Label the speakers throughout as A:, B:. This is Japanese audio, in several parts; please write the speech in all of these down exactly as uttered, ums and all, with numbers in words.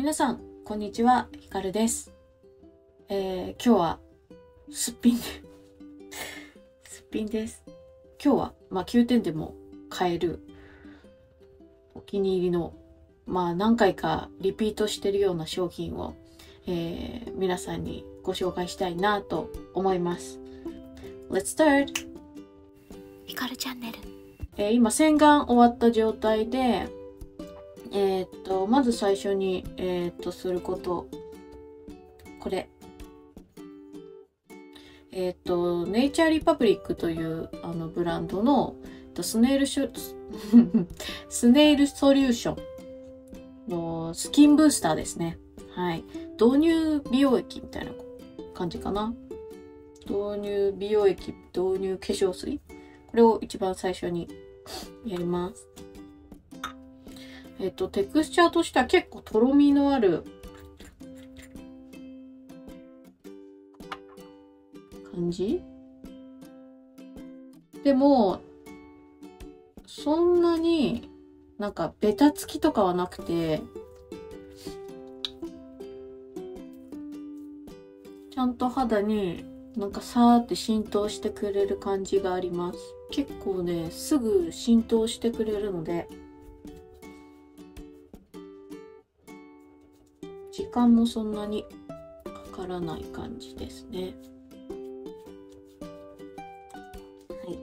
A: 皆さんこんにちは、ひかるです。えー、今日はすっぴんですっぴんです。今日はまあきゅうてんでも買えるお気に入りのまあ何回かリピートしてるような商品を、えー、皆さんにご紹介したいなと思います。Let's start!
B: ひかるチャンネル。
A: えー、今洗顔終わった状態で、えー、っとまず最初に、えー、っとすることこれえー、っとネイチャーリパブリックというあのブランドのスネイルシュスネイルソリューションのスキンブースターですね。はい、導入美容液みたいな感じかな。導入美容液、導入化粧水、これを一番最初にやります。えっと、テクスチャーとしては結構とろみのある感じでも、そんなになんかベタつきとかはなくて、ちゃんと肌になんかさーって浸透してくれる感じがあります。結構ね、すぐ浸透してくれるので、時間もそんなにかからない感じですね。はい。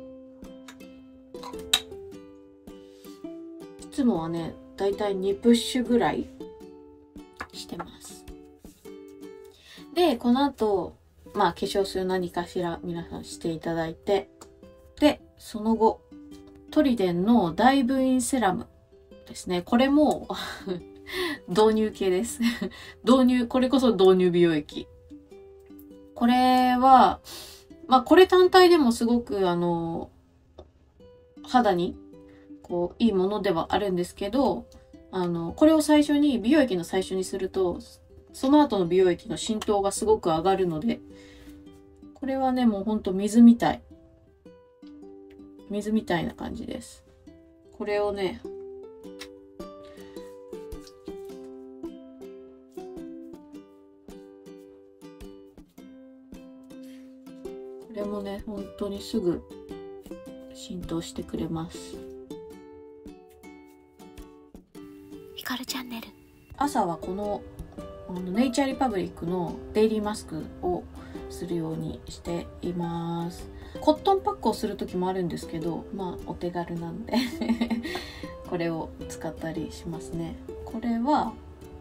A: いつもはね、だいたいにプッシュぐらいしてます。で、この後、まあ化粧水何かしら皆さんしていただいて、で、その後、トリデンのダイブインセラムですね。これも導入系です。導入、これこそ導入美容液。これは、まあこれ単体でもすごくあの、肌にこういいものではあるんですけど、あの、これを最初に、美容液の最初にすると、その後の美容液の浸透がすごく上がるので、これはね、もうほんと水みたい。水みたいな感じです。これをね、これもね、本当にすぐ浸透してくれます。
B: ひかるチャンネル。
A: 朝はこの、あのネイチャーリパブリックのデイリーマスクをするようにしています。コットンパックをする時もあるんですけど、まあお手軽なんでこれを使ったりしますね。これは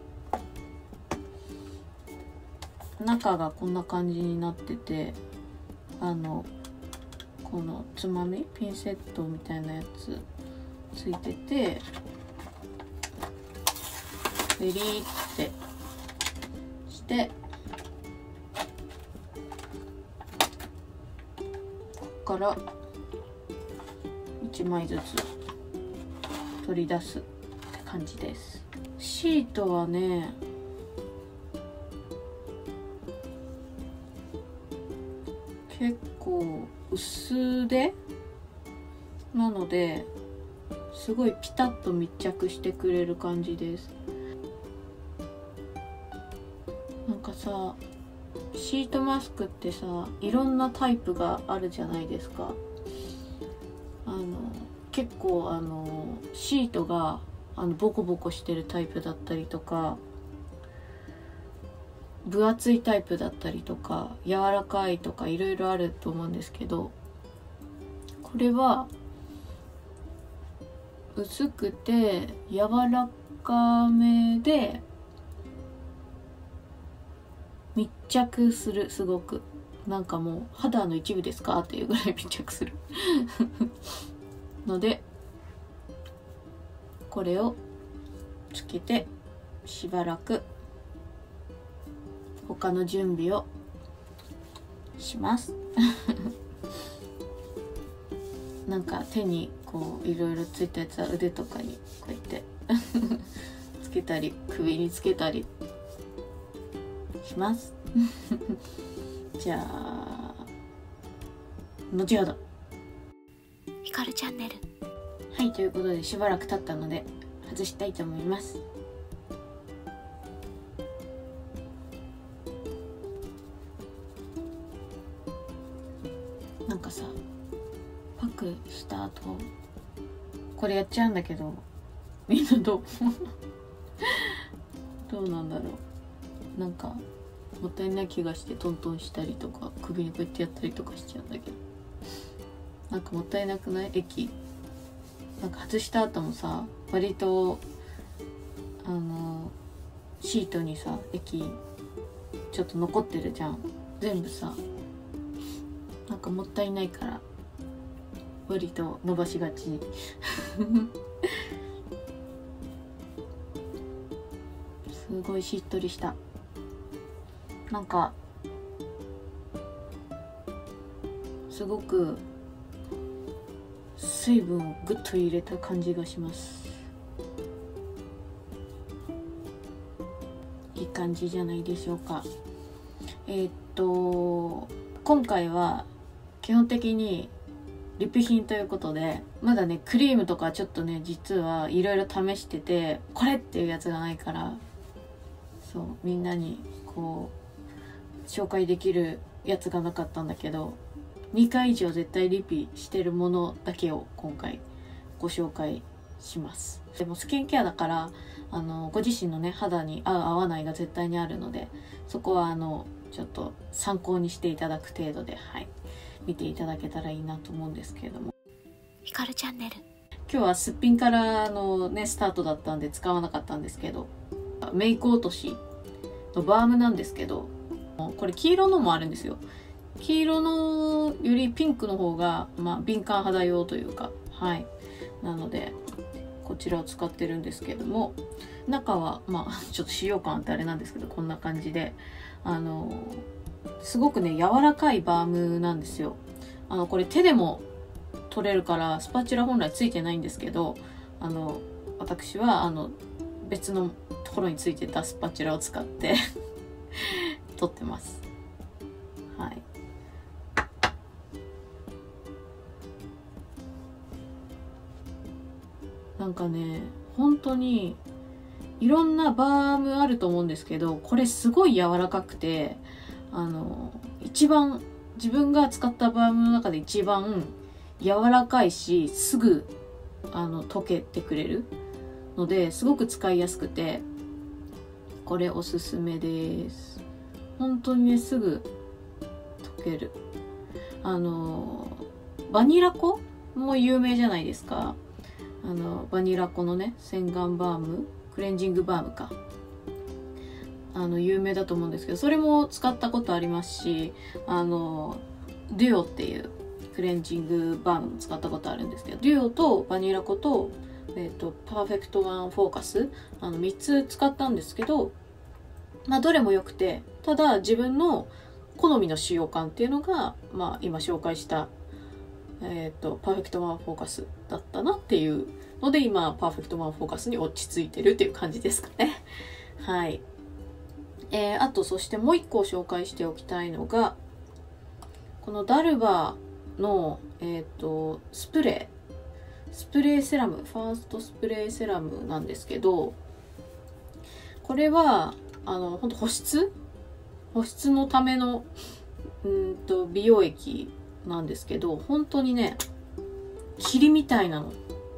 A: 中がこんな感じになってて、あのこのつまみピンセットみたいなやつついてて、ベリーってしてここからいちまいずつ取り出すって感じです。シートはね、結構薄手なので、すごいピタッと密着してくれる感じです。なんかさ、シートマスクってさ、いろんなタイプがあるじゃないですか。あの結構あのシートがあのボコボコしてるタイプだったりとか、分厚いタイプだったりとか、柔らかいとかいろいろあると思うんですけど、これは薄くて柔らかめで密着する。すごくなんかもう肌の一部ですかっていうぐらい密着するので、これをつけてしばらく他の準備をしますなんか手にこういろいろついたやつは腕とかにこうやってつけたり、首につけたりしますじゃあ後ほど。
B: ひかるチャンネル。
A: はい、ということでしばらく経ったので外したいと思います。 なんかさパックした後これやっちゃうんだけど、みんなどうどうなんだろう。なんかもったいない気がしてトントンしたりとか首にこうやってやったりとかしちゃうんだけど、なんかもったいなくない？液なんか外した後もさ割とあのシートにさ液ちょっと残ってるじゃん。全部さなんかもったいないから割と伸ばしがちすごいしっとりした。なんかすごく水分をぐっと入れた感じがします。いい感じじゃないでしょうか。えー、っと今回は基本的にリピ品ということで、まだねクリームとかちょっとね実はいろいろ試してて、これっていうやつがないから、そうみんなにこう紹介できるやつがなかったんだけど、にかい以上絶対リピしてるものだけを今回ご紹介します。でもスキンケアだからあのご自身のね肌に合う合わないが絶対にあるので、そこはあのちょっと参考にしていただく程度で、はい、見ていただけたらいいなと思うんですけれども、
B: ひかるチャンネル。
A: 今日はすっぴんからのねスタートだったんで使わなかったんですけど、メイク落としのバームなんですけど、これ黄色のもあるんですよ。黄色のよりピンクの方が、まあ、敏感肌用というか、はい、なのでこちらを使ってるんですけども、中はまあちょっと使用感あってあれなんですけど、こんな感じであのすごくね柔らかいバームなんですよ。あのこれ手でも取れるからスパチュラ本来ついてないんですけど、あの私はあの別のところについてたスパチュラを使って取ってます。はい。なんかね本当にいろんなバームあると思うんですけど、これすごい柔らかくて、あの一番自分が使ったバームの中で一番柔らかいし、すぐあの溶けてくれるのですごく使いやすくて、これおすすめです。本当にねすぐ溶ける。あのバニラ粉も有名じゃないですか。あのバニラ粉のね洗顔バーム、クレンジングバームか、あの有名だと思うんですけど、それも使ったことありますし、あのデュオっていうクレンジングバームも使ったことあるんですけど、デュオとバニラ粉と、えーと、パーフェクトワンフォーカス、あのみっつ使ったんですけど、まあどれも良くて、ただ自分の好みの使用感っていうのが、まあ今紹介したえっとパーフェクトワンフォーカスだったなっていうので、今パーフェクトワンフォーカスに落ち着いてるっていう感じですかね。はい。えー、あとそしてもう一個紹介しておきたいのが、このダルバのえっとスプレースプレーセラム、ファーストスプレーセラムなんですけど、これはあの本当保湿保湿のためのうんと美容液なんですけど、本当にね霧みたいなの。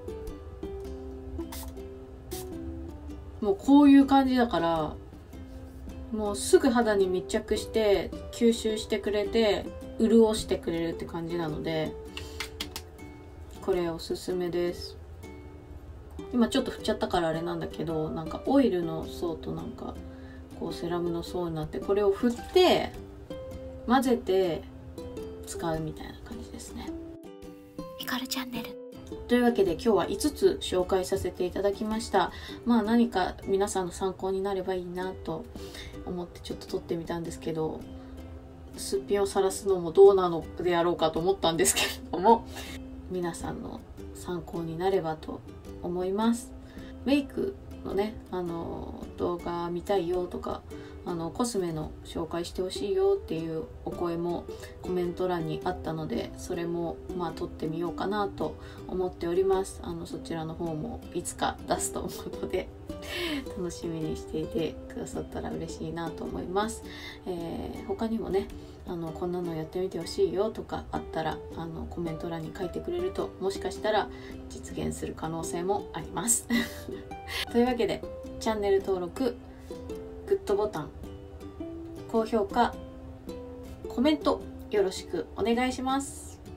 A: もうこういう感じだから、もうすぐ肌に密着して吸収してくれて潤してくれるって感じなので、これおすすめです。今ちょっと振っちゃったからあれなんだけど、なんかオイルの層となんかこうセラムの層になって、これを振って混ぜて使うみたいな感じですね。
B: ひかるチャンネル。
A: というわけで今日はいつつ紹介させていただきました。まあ何か皆さんの参考になればいいなと思ってちょっと撮ってみたんですけど、すっぴんを晒すのもどうなのであろうかと思ったんですけれども、皆さんの参考になればと思います。メイクのねあの動画見たいよとか、あのコスメの紹介してほしいよっていうお声もコメント欄にあったので、それもまあ撮ってみようかなと思っております。あのそちらの方もいつか出すと思うので楽しみにしていてくださったら嬉しいなと思います。えー、他にもねあのこんなのやってみてほしいよとかあったらあのコメント欄に書いてくれると、もしかしたら実現する可能性もありますというわけでチャンネル登録、グッドボタン、高評価、コメントよろしくお願いします。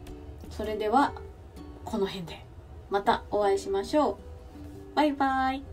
A: それではこの辺でまたお会いしましょう。バイバイ。